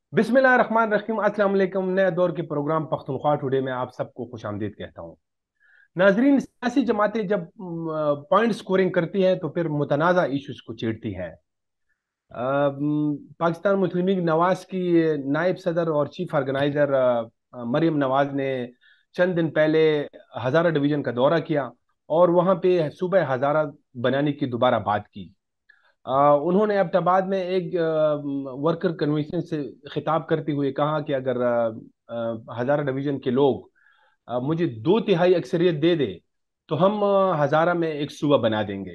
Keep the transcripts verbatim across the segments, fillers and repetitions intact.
बिस्मिल्लाहिर्रहमानिर्रहीम। अस्सलाम वालेकुम। नए दौर के प्रोग्राम पख्तूनख्वा टुडे में आप सबको खुश आमदीद कहता हूँ। नाजरीन, सियासी जमातें जब पॉइंट स्कोरिंग करती हैं तो फिर मुतनाज़ा इश्यूज को छेड़ती हैं। अ, म, पाकिस्तान मुस्लिम लीग नवाज की नायब सदर और चीफ ऑर्गेनाइजर मरियम नवाज ने चंद दिन पहले हज़ारा डिवीजन का दौरा किया और वहाँ पे सूबह हज़ारा बनाने की दोबारा बात की। अ, उन्होंने एबटाबाद में एक वर्कर कन्वेंशन से खिताब करते हुए कहा कि अगर अ, अ, हज़ारा डिवीजन के लोग अ, मुझे दो तिहाई अक्सरियत दे दे तो हम अ, हज़ारा में एक सूबा बना देंगे।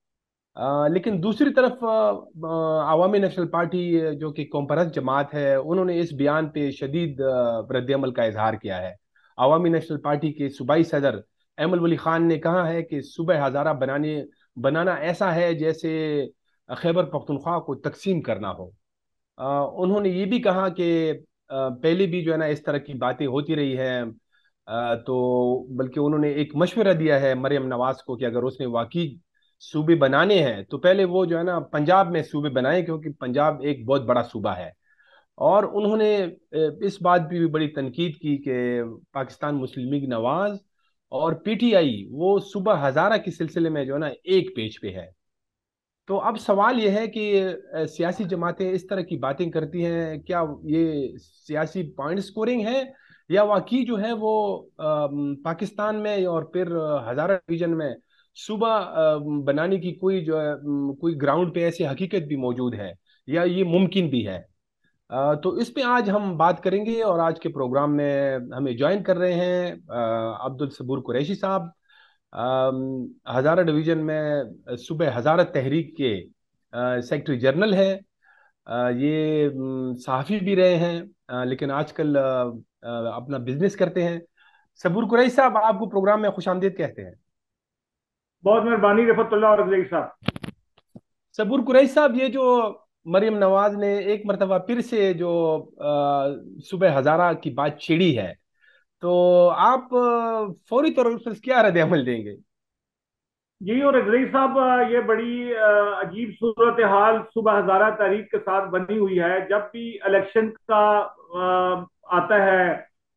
अ, लेकिन दूसरी तरफ अ, अ, अवामी नेशनल पार्टी अ, जो कि कौमपरस्त जमात है, उन्होंने इस बयान पे शदीद रद्दमल का इजहार किया है। अवामी नेशनल पार्टी के सूबाई सदर एमल वली खान ने कहा है कि सूबह हज़ारा बनाने बनाना ऐसा है जैसे खैबर पख्तूनख्वा को तकसीम करना हो। अ, उन्होंने ये भी कहा कि अ, पहले भी जो है ना इस तरह की बातें होती रही हैं। अ, तो बल्कि उन्होंने एक मशवरा दिया है मरियम नवाज को कि अगर उसने वाकई सूबे बनाने हैं तो पहले वो जो है ना पंजाब में सूबे बनाए, क्योंकि पंजाब एक बहुत बड़ा सूबा है। और उन्होंने अ, इस बात की भी बड़ी तनकीद की कि पाकिस्तान मुस्लिम लीग नवाज और पीटीआई वो सूबा हजारा के सिलसिले में जो है ना एक पेज पे है। तो अब सवाल यह है कि अ, सियासी जमातें इस तरह की बातें करती हैं, क्या ये सियासी पॉइंट स्कोरिंग है या वाकई जो है वो अम, पाकिस्तान में और फिर हजारा डिवीजन में सूबा अम, बनाने की कोई जो है अम, कोई ग्राउंड पे ऐसी हकीकत भी मौजूद है या ये मुमकिन भी है। अ, तो इस पे आज हम बात करेंगे और आज के प्रोग्राम में हमें ज्वाइन कर रहे हैं अ, अब्दुल सबूर कुरैशी साहब। अम, हज़ारा डिवीजन में सुबह हज़ारा तहरीक के अ, सेक्रेटरी जनरल है। अ, ये अम, सहाफ़ी भी रहे हैं, अ, लेकिन आजकल अ, अ, अपना बिजनेस करते हैं। सबूर कुरैशी साहब, आपको प्रोग्राम में खुशामदीद कहते हैं। बहुत मेहरबानी रफतुल्लाह और रज़ी साहब। सबूर कुरैशी साहब, ये जो मरियम नवाज ने एक मरतबा फिर से जो अ, सुबह हज़ारा की बात छेड़ी है, तो आप अ, फौरी तौर पर क्या रद्द अमल देंगे? जी और रज़ी साहब, ये बड़ी अ, अजीब सूरत हाल सुबह हज़ारा तारीख के साथ बनी हुई है। जब भी इलेक्शन का अ, आता है,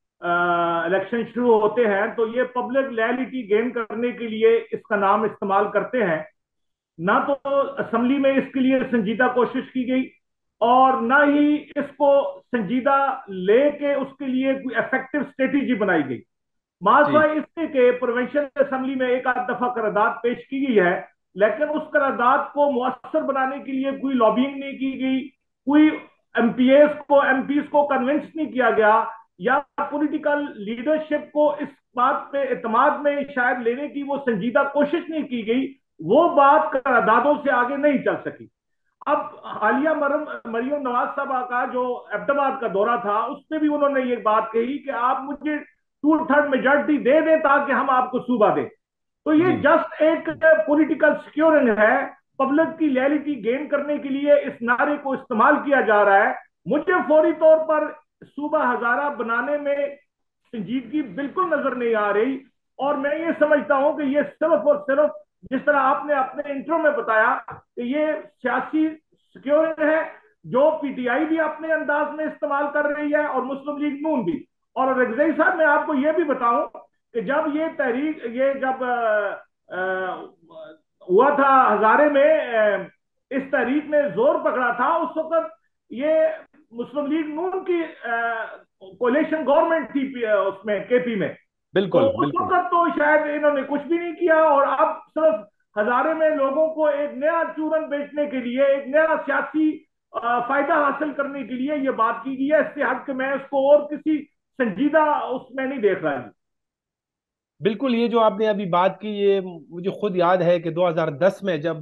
इलेक्शन शुरू होते हैं, तो ये पब्लिक लॉयल्टी गेन करने के लिए इसका नाम इस्तेमाल करते हैं। ना तो असेंबली में इसके लिए संजीदा कोशिश की गई और ना ही इसको संजीदा लेके उसके लिए कोई इफेक्टिव स्ट्रेटेजी बनाई गई। जी। महासवा इसके के प्रोविंशियल असेंबली में एक आध दफा करारदाद पेश की गई है, लेकिन उस करारदाद को मुअस्सर बनाने के लिए कोई लॉबिंग नहीं की गई, कोई एमपीएस को एमपीज को कन्विंस नहीं किया गया, या पॉलिटिकल लीडरशिप को इस बात पे एतमाद में शायद लेने की वो संजीदा कोशिश नहीं की गई। वो बात करारदादों से आगे नहीं चल सकी। अब हालिया मरम मरियम नवाज साहब का जो अहमदाबाद का दौरा था, उसमें भी उन्होंने ये बात कही कि आप मुझे टू थर्ड मेजोरिटी दे दें ताकि हम आपको सूबा दें। तो ये जी। जस्ट एक पॉलिटिकल सिक्योरिंग है। पब्लिक की लॉयल्टी गेन करने के लिए इस नारे को इस्तेमाल किया जा रहा है। मुझे फौरी तौर पर सूबा हजारा बनाने में संजीदगी बिल्कुल नजर नहीं आ रही। और मैं ये समझता हूं कि ये सिर्फ और सिर्फ, जिस तरह आपने अपने इंट्रो में बताया, कि ये सियासी सिक्योरिटी है जो पीटीआई भी अपने अंदाज में इस्तेमाल कर रही है और मुस्लिम लीग नून भी। और रगजई साहब, मैं आपको ये भी बताऊं कि जब ये तहरीक ये जब आ, आ, हुआ था हजारे में, आ, इस तहरीक ने जोर पकड़ा था, उस वक्त ये मुस्लिम लीग नून की कोलेशन गवर्नमेंट थी उसमें केपी में। तो बिल्कुल उस बिल्कुल। वक्त तो शायद इन्होंने कुछ भी नहीं किया, और अब सिर्फ हजारे में लोगों को एक नया चूरन बेचने के लिए, एक नया सियासी आ, फायदा हासिल करने के लिए ये बात की गई है। इससे हट के मैं उसको और किसी संजीदा उसमें नहीं देख रहा जी। बिल्कुल, ये जो आपने अभी बात की, ये मुझे खुद याद है कि दो हज़ार दस में जब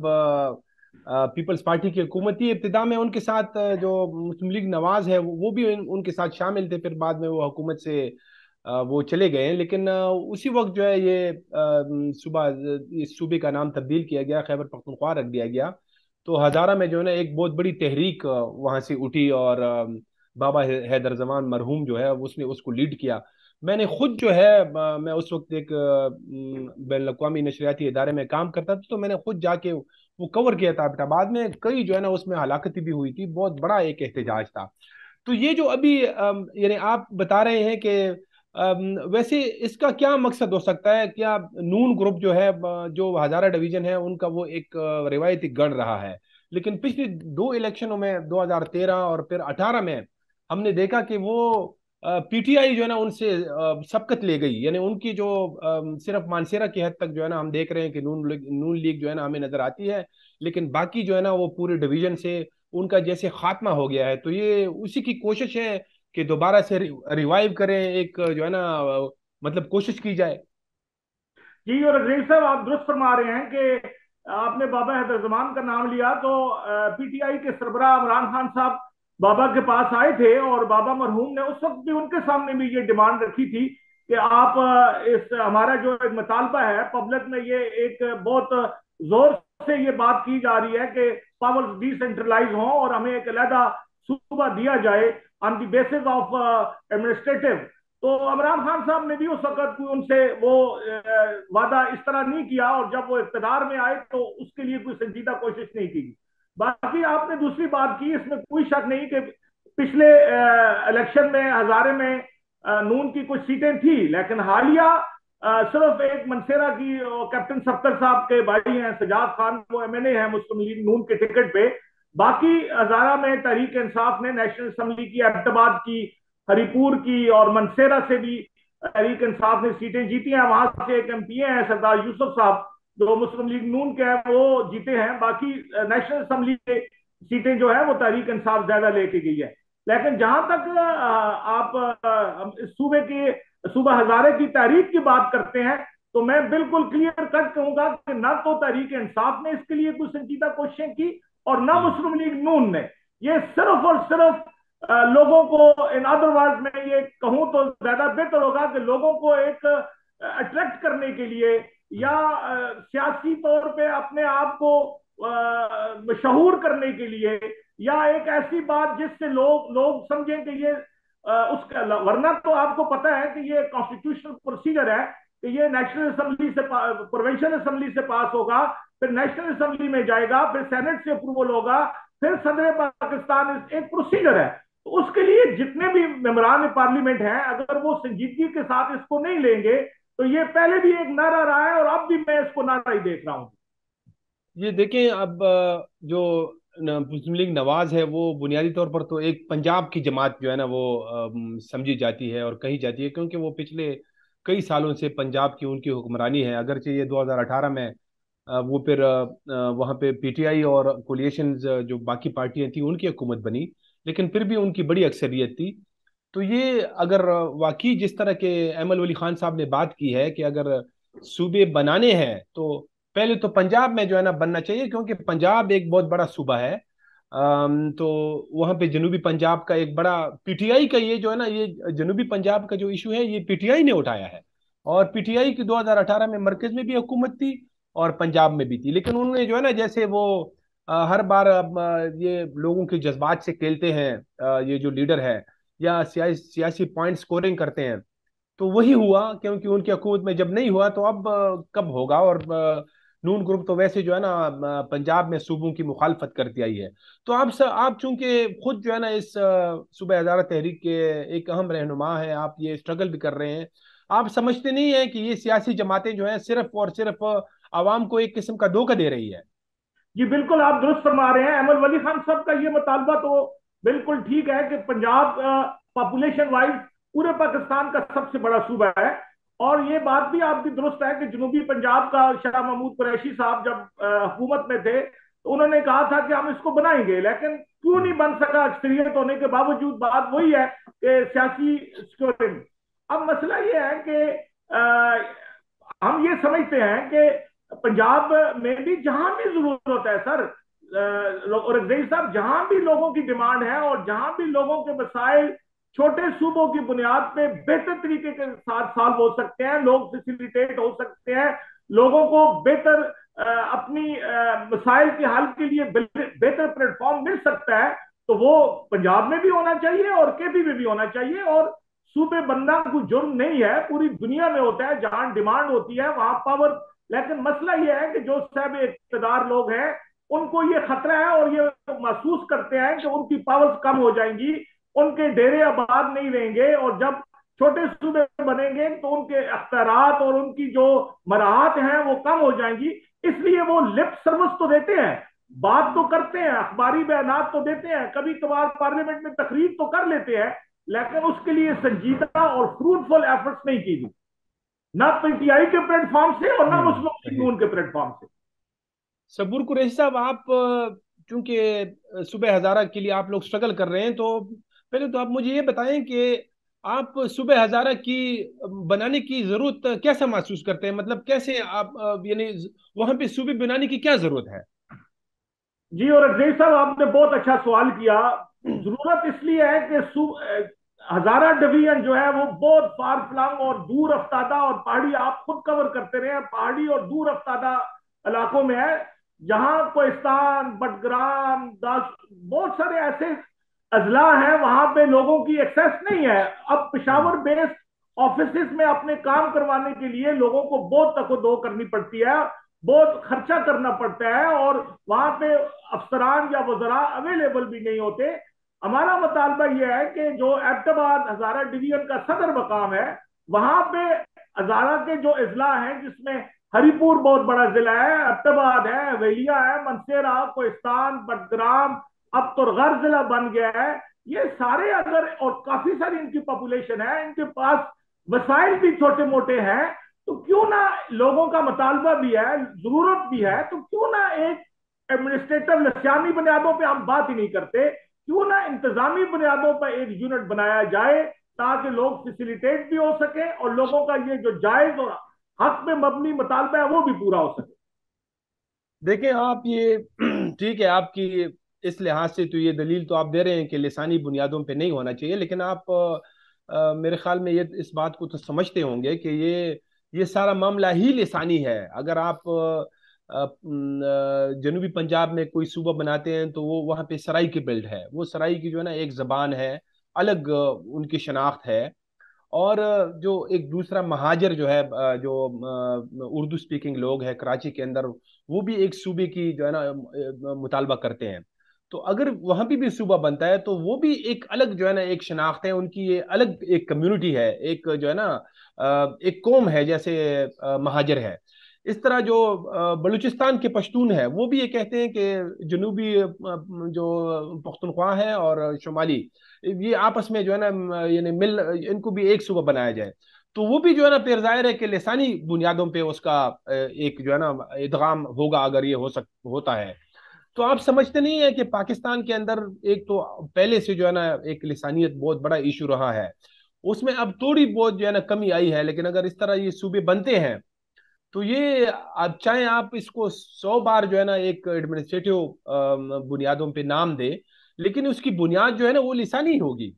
पीपल्स पार्टी की हुकूमत थी, इब्तिदा में उनके साथ अ, जो मुस्लिम लीग नवाज है वो, वो भी उन, उनके साथ शामिल थे। फिर बाद में वो हुकूमत से अ, वो चले गए हैं, लेकिन अ, उसी वक्त जो है ये अ, सूबा इस सूबे का नाम तब्दील किया गया, खैबर पख्तूनख्वा रख दिया गया। तो हज़ारा में जो है ना एक बहुत बड़ी तहरीक अ, वहाँ से उठी और अ, बाबा है- हैदर जमान मरहूम जो है उसने उसको लीड किया। मैंने खुद जो है अ, मैं उस वक्त एक बैन अवी नशरियाती इदारे में काम करता था, तो मैंने खुद जाके वो कवर किया था। एबटाबाद में कई जो है ना उसमें हलाकतें भी हुई थी, बहुत बड़ा एक एहतजाज था। तो ये जो अभी अम, यानी आप बता रहे हैं कि अम, वैसे इसका क्या मकसद हो सकता है? क्या नून ग्रुप जो है, ब- जो हजारा डिवीजन है, उनका वो एक अ, रिवायती गढ़ रहा है, लेकिन पिछले दो इलेक्शनों में दो हज़ार तेरह और फिर अठारह में हमने देखा कि वो पीटीआई जो है ना उनसे अ, सबकत ले गई। यानी उनकी जो अम, सिर्फ मानसेरा की हद तक जो है ना हम देख रहे हैं कि नून लीग नून लीग जो है ना हमें नजर आती है, लेकिन बाकी जो है ना वो पूरे डिवीजन से उनका जैसे खात्मा हो गया है। तो ये उसी की कोशिश है कि दोबारा से रिवाइव करें, एक जो है ना अ, मतलब कोशिश की जाए। जी, और अग्रणी साहब, आप दुरुस्त फरमा रहे हैं कि आपने बाबा हैदर जमान का नाम लिया, तो पीटीआई के सरबराह इमरान खान साहब बाबा के पास आए थे, और बाबा मरहूम ने उस वक्त भी उनके सामने भी ये डिमांड रखी थी कि आप अ, इस हमारा जो एक मुतालबा है पब्लिक में, ये एक बहुत जोर से ये बात की जा रही है कि पावर डिसेंट्रलाइज हो और हमें एक अलहदा सूबा दिया जाए on the basis of administrative. तो इमरान खान साहब ने भी उस वक्त कोई उनसे वो अ, वादा इस तरह नहीं किया, और जब वो इख्तिदार में आए तो उसके लिए कोई संजीदा कोशिश नहीं की। बाकी आपने दूसरी बात की, इसमें कोई शक नहीं कि पिछले इलेक्शन में हजारे में अ, नून की कुछ सीटें थी, लेकिन हालिया अ, सिर्फ एक मनसेरा की अ, कैप्टन सफ्तर साहब के भाई हैं सजाद खान, वो एमएनए हैं मुस्लिम लीग नून के टिकट पे। बाकी हजारा में तहरीक इंसाफ ने नेशनल असम्बली की, अब्टाबाद की, हरिपुर की और मनसेरा से भी तहरीक इंसाफ ने सीटें जीती हैं। वहां से एक एमपी हैं सरदार यूसुफ साहब, जो मुस्लिम लीग नून के हैं, वो जीते हैं। बाकी नेशनल असम्बली के सीटें जो है वो तहरीक इंसाफ ज्यादा लेके गई है। लेकिन जहां तक आप इस सूबे के सूबा हजारे की तहरीक की बात करते हैं, तो मैं बिल्कुल क्लियर कट कहूंगा कि ना तो तहरीक इंसाफ ने इसके लिए कोई संजीदा कोशिशें की, और ना हम्म। मुस्लिम लीग नून ने। ये सिर्फ और सिर्फ लोगों को, इन अदर वर्ड में ये कहूं तो ज्यादा बेहतर होगा कि लोगों को एक अट्रैक्ट करने के लिए, या सियासी तौर पे अपने आप को मशहूर करने के लिए, या एक ऐसी बात जिससे लोग लोग समझें कि ये उसका, वरना तो आपको पता है कि ये कॉन्स्टिट्यूशनल प्रोसीजर है कि ये नेशनल असेंबली से, प्रोविंशियल असेंबली से पास होगा, फिर नेशनल असेंबली में जाएगा, फिर सेनेट से अप्रूवल होगा, फिर सदर पाकिस्तान, एक प्रोसीजर है। तो उसके लिए जितने भी मेंबरान पार्लियामेंट हैं, अगर वो संजीदगी के साथ इसको नहीं लेंगे, तो ये पहले भी एक नारा रहा है और अब भी मैं इसको नारा ही देख रहा हूं। ये देखें, अब अ, जो न- मुस्लिम लीग नवाज है वो बुनियादी तौर पर तो एक पंजाब की जमात जो है ना वो अम, समझी जाती है और कही जाती है, क्योंकि वो पिछले कई सालों से पंजाब की उनकी हुक्मरानी है। अगरचे ये दो हज़ार अठारह में अ, वो फिर वहाँ पे पीटीआई और कोलिएशन जो बाकी पार्टियां थी उनकी हुकूमत बनी, लेकिन फिर भी उनकी बड़ी अक्सरियत थी। तो ये अगर वाकई जिस तरह के एमल वली खान साहब ने बात की है कि अगर सूबे बनाने हैं तो पहले तो पंजाब में जो है ना बनना चाहिए, क्योंकि पंजाब एक बहुत बड़ा सूबा है। अम, तो वहाँ पे जनूबी पंजाब का एक बड़ा पीटीआई का ये जो है ना, ये जनूबी पंजाब का जो इशू है ये पीटीआई ने उठाया है। और पीटीआई की दो हज़ार अठारह में मरकज में भी हुकूमत थी और पंजाब में भी थी, लेकिन उन्होंने जो है ना जैसे वो अ, हर बार अब अ, ये लोगों के जज्बात से खेलते हैं, अ, ये जो लीडर है, या सियासी सियासी पॉइंट स्कोरिंग करते हैं। तो वही हुआ, क्योंकि उनकी हुकूमत में जब नहीं हुआ तो अब अ, कब होगा। और अ, नून ग्रुप तो वैसे जो है ना अ, पंजाब में सूबों की मुखालफत करती आई है। तो आप स, आप चूंकि खुद जो है ना इस अ, सूबा हज़ारा तहरीक के एक अहम रहनुमा हैं, आप ये स्ट्रगल भी कर रहे हैं, आप समझते नहीं है कि ये सियासी जमातें जो हैं सिर्फ और सिर्फ आवाम को एक किस्म का धोखा दे रही है? जी बिल्कुल, आप दुरुस्त फरमा रहे हैं। अहमद वली खान साहब का ये मुतालबा तो बिल्कुल ठीक है कि पंजाब पॉपुलेशन वाइज पूरे पाकिस्तान का सबसे बड़ा सूबा है। और ये बात भी आपकी दुरुस्त है कि जनूबी पंजाब का शाह महमूद कुरैशी साहब जब हुकूमत में थे तो उन्होंने कहा था कि हम इसको बनाएंगे, लेकिन क्यों नहीं बन सका अक्सरियत होने के बावजूद? बात वही है कि सियासी स्कोरिंग। अब मसला ये है कि हम ये समझते हैं कि पंजाब में भी जहां भी जरूरत है सर, और जई साहब, जहां भी लोगों की डिमांड है और जहां भी लोगों के मसाइल छोटे सूबों की बुनियाद पे बेहतर तरीके के साथ सॉल्व हो सकते हैं, लोग फैसिलिटेट हो सकते हैं, लोगों को बेहतर अपनी मसाइल के हल के लिए बेहतर प्लेटफॉर्म मिल सकता है, तो वो पंजाब में भी होना चाहिए और केपी में भी होना चाहिए। और सूबे बनना कोई जुर्म नहीं है, पूरी दुनिया में होता है, जहां डिमांड होती है वहां पावर। लेकिन मसला यह है कि जो सब इख्तदार लोग हैं उनको ये खतरा है और ये महसूस करते हैं कि उनकी पावर्स कम हो जाएंगी, उनके डेरे आबाद नहीं रहेंगे, और जब छोटे सूबे बनेंगे तो उनके अख्तियारात और उनकी जो मराहत हैं वो कम हो जाएंगी। इसलिए वो लिप सर्विस तो देते हैं, बात तो करते हैं, अखबारी बयानात तो देते हैं, कभी कभार पार्लियामेंट में तकरीर तो कर लेते हैं, लेकिन उसके लिए संजीदा और फ्रूटफुल एफर्ट्स नहीं की गई, ना पीटीआई के प्लेटफॉर्म से और ना हम्म, मुस्लिम सही। लीग के प्लेटफॉर्म से। सबूर कुरैशी साहब, आप अ, चूंकि अ, सुबह हजारा के लिए आप लोग स्ट्रगल कर रहे हैं, तो पहले तो आप मुझे ये बताएं कि आप सुबह हजारा की अ, बनाने की जरूरत कैसा महसूस करते हैं? मतलब कैसे आप अ, यानी वहां पे सूबे बनाने की क्या जरूरत है? जी, और अजय साहब आपने बहुत अच्छा सवाल किया। जरूरत इसलिए है कि हजारा डिवीजन जो है वो बहुत फार फ्लंग और दूर अफ्तादा, और पहाड़ी आप खुद कवर करते रहे, पहाड़ी और दूर अफ्तादा इलाकों में है, जहां कोहिस्तान, बटग्राम, दास, बहुत सारे ऐसे अजला हैं वहां पे लोगों की एक्सेस नहीं है। अब हम्म। पिशावर बेस्ड ऑफिस में अपने काम करवाने के लिए लोगों को बहुत तको करनी पड़ती है, बहुत खर्चा करना पड़ता है, और वहां पे अफसरान या वजरा अवेलेबल भी नहीं होते। हमारा मुतालबा यह है कि जो एबटाबाद हजारा डिवीजन का सदर मकाम है, वहां पे हजारा के जो अजला हैं, जिसमें हरिपुर बहुत बड़ा जिला है, एबटाबाद है, वेलिया है, मनसेरा, कोहिस्तान, बटग्राम, अब तुरगढ़ जिला बन गया है, ये सारे अगर, और काफी सारी इनकी पॉपुलेशन है, इनके पास वसाइल भी छोटे मोटे हैं, तो क्यों ना, लोगों का मुतालबा भी है, जरूरत भी है, तो क्यों ना एक एडमिनिस्ट्रेटिव लसानी बुनियादों पे हम बात ही नहीं करते, क्यों ना इंतजामी बुनियादों पर एक यूनिट बनाया जाए, ताकि लोग फैसिलिटेट भी हो सके और लोगों का ये जो जायज और हक में मबनी मुतालबा है वो भी पूरा हो सके। देखें आप ये ठीक है, आपकी इस लिहाज से तो ये दलील तो आप दे रहे हैं कि लिसानी बुनियादों पे नहीं होना चाहिए, लेकिन आप अ, अ, मेरे ख्याल में ये इस बात को तो समझते होंगे कि ये ये सारा मामला ही लिसानी है। अगर आप अ, अ, जनूबी पंजाब में कोई सूबा बनाते हैं तो वो वहाँ पे सराई की बेल्ट है, वो सराई की जो है ना एक जबान है, अलग अ, उनकी शनाख्त है। और जो एक दूसरा महाजर जो है, अ, जो अ, उर्दू स्पीकिंग लोग हैं कराची के अंदर, वो भी एक सूबे की जो है ना अ, मुतालबा करते हैं। तो अगर वहां पे भी सूबा बनता है तो वो भी एक अलग जो है ना एक शनाख्त है उनकी, ये अलग एक कम्युनिटी है, एक जो है ना अ, एक कौम है, जैसे अ, महाजर है। इस तरह जो अ, बलूचिस्तान के पश्तून है वो भी ये कहते हैं कि जनूबी अ, जो पख्तूनख्वा है और शुमाली, ये आपस में जो है ना यानी मिल, इनको भी एक सूबा बनाया जाए। तो वो भी जो है ना फिर जाहिर है कि लिसानी बुनियादों पे उसका अ, एक जो है ना इदगाम होगा, अगर ये हो सक होता है। तो आप समझते नहीं है कि पाकिस्तान के अंदर एक तो पहले से जो है ना एक लिसानियत बहुत बड़ा इशू रहा है, उसमें अब थोड़ी बहुत जो है ना कमी आई है, लेकिन अगर इस तरह ये सूबे बनते हैं तो ये, आप चाहे आप इसको सौ बार जो है ना एक एडमिनिस्ट्रेटिव बुनियादों पे नाम दे, लेकिन उसकी बुनियाद जो है ना वो लिसानी ही होगी।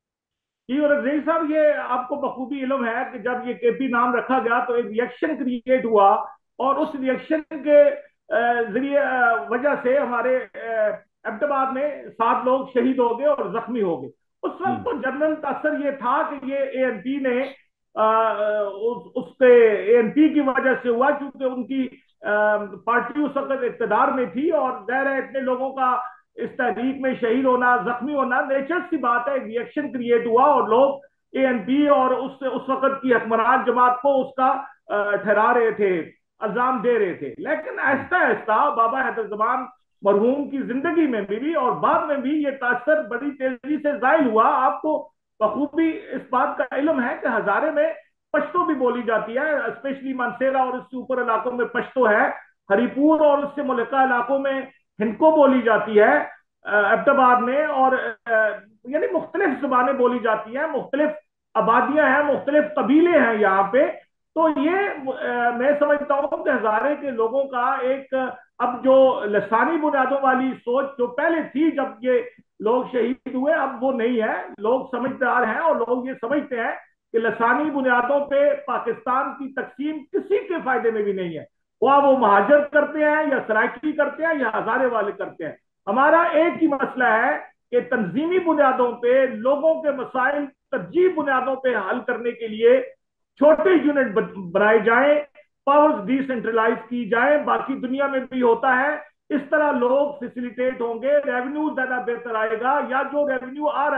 जी, और रही साहब ये आपको बखूबी इल्म है कि जब ये केपी नाम रखा गया तो एक रिएक्शन क्रिएट हुआ, और उस रिएक्शन के जरिए वजह से हमारे अहमदाबाद में सात लोग शहीद हो गए और जख्मी हो गए। उस वक्त हम्म। तो जनरल असर ये था कि ये एएनपी ने आ, उस, उसके एएनपी की वजह से हुआ, क्योंकि उनकी पार्टी उस वक्त इकतदार में थी, और जाहिर है इतने लोगों का इस तहरीक में शहीद होना, जख्मी होना नेचर सी बात है, रिएक्शन क्रिएट हुआ, और लोग एएनपी और उस उस वक्त की हुक्मरान जमात को उसका ठहरा रहे थे, इल्जाम दे रहे थे। लेकिन हम्म। आहिस्ता आहिस्ता बाबा हैदर जमान मरहूम की जिंदगी में भी और बाद में भी ये तासर बड़ी तेजी से जाहिर हुआ। आपको बखूबी इस बात का इल्म है कि हजारे में पश्तो भी बोली जाती है, स्पेशली मानसेरा और इससे ऊपर इलाकों में पश्तो है, हरिपुर और उससे मुल्का इलाकों में हिंदको बोली जाती है, अब्दाबाद में, और यानी मुख्तलिफ जबानें बोली जाती हैं, मुख्तलिफ आबादियां हैं, मुख्तलिफ कबीले हैं यहाँ पे। तो ये आ, मैं समझता हूँ कि हजारे के लोगों का एक, अब जो लसानी बुनियादों वाली सोच जो पहले थी जब ये लोग शहीद हुए, अब वो नहीं है। लोग समझदार हैं और लोग ये समझते हैं कि लसानी बुनियादों पे पाकिस्तान की तकसीम किसी के फायदे में भी नहीं है, वह वो महाजर करते हैं या सराइकी करते हैं या हजारे वाले करते हैं। हमारा एक ही मसला है कि तंजीमी बुनियादों पे लोगों के मसाइल तरजीह बुनियादों पे हल करने के लिए छोटे यूनिट बनाए जाएं, पावर्स डिसेंट्रलाइज की जाए, बाकी दुनिया में भी होता है। इस तरह लोग फैसिलिटेट होंगे, रेवेन्यू ज्यादा बेहतर आएगा, या जो रेवेन्यू आ रहा है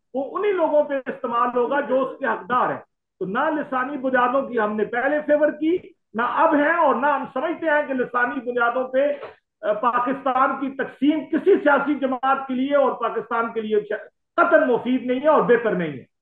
वो उन्हीं लोगों पे इस्तेमाल होगा जो उसके हकदार है। तो ना लिसानी बुनियादों की हमने पहले फेवर की, ना अब है, और ना हम समझते हैं कि लिसानी बुनियादों पे पाकिस्तान की तकसीम किसी सियासी जमात के लिए और पाकिस्तान के लिए कतई मुफीद नहीं है और बेहतर नहीं है।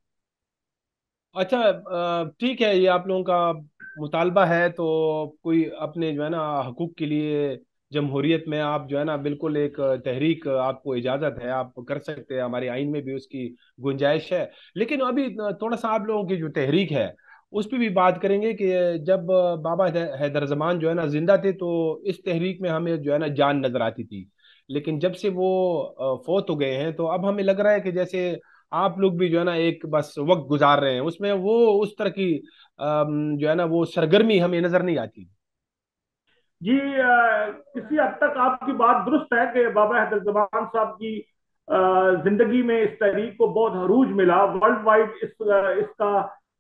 अच्छा, अ, ठीक है, ये आप लोगों का मुतालबा है, तो कोई अपने जो है ना हकूक के लिए जमहूरियत में आप जो है ना बिल्कुल एक तहरीक, आपको इजाज़त है, आप कर सकते हैं, हमारे आइन में भी उसकी गुंजाइश है। लेकिन अभी थोड़ा सा आप लोगों की जो तहरीक है उस पर भी बात करेंगे कि जब बाबा हैदर जमान जो है ना जिंदा थे तो इस तहरीक में हमें जो है ना जान नजर आती थी। लेकिन जब से वो अ, फौत हो गए हैं तो अब हमें लग रहा है कि जैसे आप लोग भी जो है ना एक बस वक्त गुजार रहे हैं, उसमें वो उस तरह की अम, जो है ना वो सरगर्मी हमें नजर नहीं आती। जी, आ, किसी हद तक आपकी बात दुरुस्त है कि बाबा हैदर जमान साहब की आ, जिंदगी में इस तहरीक को बहुत हरूज मिला। वर्ल्ड वाइड इस इसका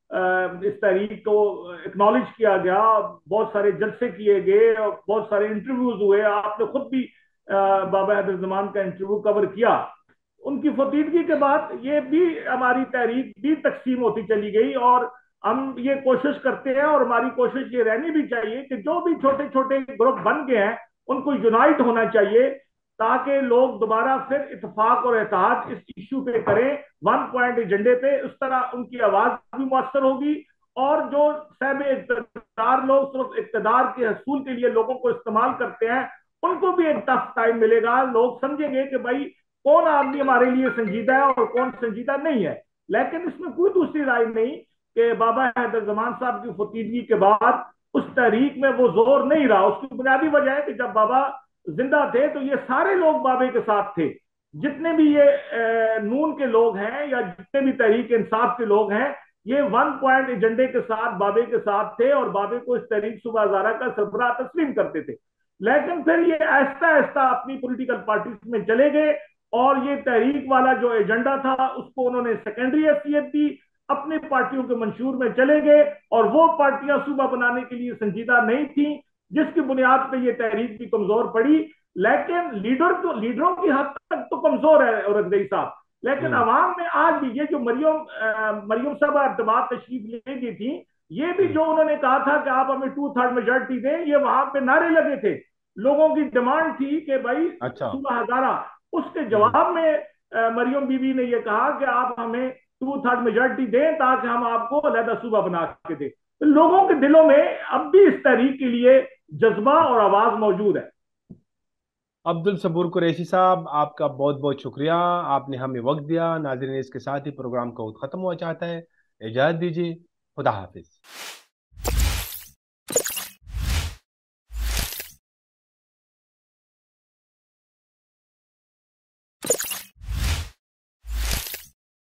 आ, इस तहरीक को एक्नॉलेज किया गया, बहुत सारे जलसे किए गए और बहुत सारे इंटरव्यूज हुए। आपने खुद भी आ, बाबा हैदर जमान का इंटरव्यू कवर किया। उनकी फतीदगी के बाद ये भी हमारी तहरीक भी तकसीम होती चली गई, और हम ये कोशिश करते हैं और हमारी कोशिश ये रहनी भी चाहिए कि जो भी छोटे छोटे ग्रुप बन गए हैं उनको यूनाइट होना चाहिए, ताकि लोग दोबारा फिर इतफाक और इत्तेहाद इस इश्यू पे करें, वन पॉइंट एजेंडे पे। उस तरह उनकी आवाज भी मुअस्सर होगी, और जो सहब इक़्तिदार लोग सिर्फ इक़्तिदार के हसूल के लिए लोगों को इस्तेमाल करते हैं उनको भी एक टफ टाइम मिलेगा। लोग समझेंगे कि भाई कौन आदमी हमारे लिए संजीदा है और कौन संजीदा नहीं है। लेकिन इसमें कोई दूसरी राय नहीं कि बाबा हैदर जमान साहब की फतीदगी के बाद उस तहरीक में वो जोर नहीं रहा। उसकी बुनियादी वजह है कि जब बाबा जिंदा थे तो ये सारे लोग बाबे के साथ थे। जितने भी ये नून के लोग हैं या जितने भी तहरीक इंसाफ के लोग हैं, ये वन पॉइंट एजेंडे के साथ बाबे के साथ थे और बाबे को इस तहरीक सुबह हज़ारा का सरबराह तस्लीम करते थे। लेकिन फिर ये आहिस्ता आहिस्ता अपनी पॉलिटिकल पार्टी में चले गए, और ये तहरीक वाला जो एजेंडा था उसको उन्होंने सेकेंडरी हैसियत दी, अपनी पार्टियों के मंशूर में चले गए, और वो पार्टियां सूबा बनाने के लिए संजीदा नहीं थी, जिसकी बुनियाद पर यह तहरीक भी कमजोर पड़ी। लेकिन लीडर तो लीडरों की हद तक तो कमजोर है औरंगजेब साहब, लेकिन हम्म। अवाम में आज भी ये जो मरियम मरियम साहब अब्दुल्लाह तशरीफ ले गई थी, ये भी हम्म। जो उन्होंने कहा था कि आप हमें टू थर्ड मेजोरिटी दें, ये वहां पे नारे लगे थे। लोगों की डिमांड थी कि भाई अच्छा। सूबा हजारा। उसके हम्म। जवाब में मरियम बीबी ने यह कहा कि आप हमें टू थर्ड मेजोरिटी दें ताकि हम आपको अलहदा सूबा बना के दें। तो लोगों के दिलों में अब भी इस तहरीक के लिए जज्बा और आवाज मौजूद है। अब्दुल सबूर कुरैशी साहब, आपका बहुत बहुत शुक्रिया, आपने हमें वक्त दिया। नाज़रीन, इसके साथ ही प्रोग्राम का वक्त खत्म हुआ चाहता है, इजाज़त दीजिए। खुदा हाफिज।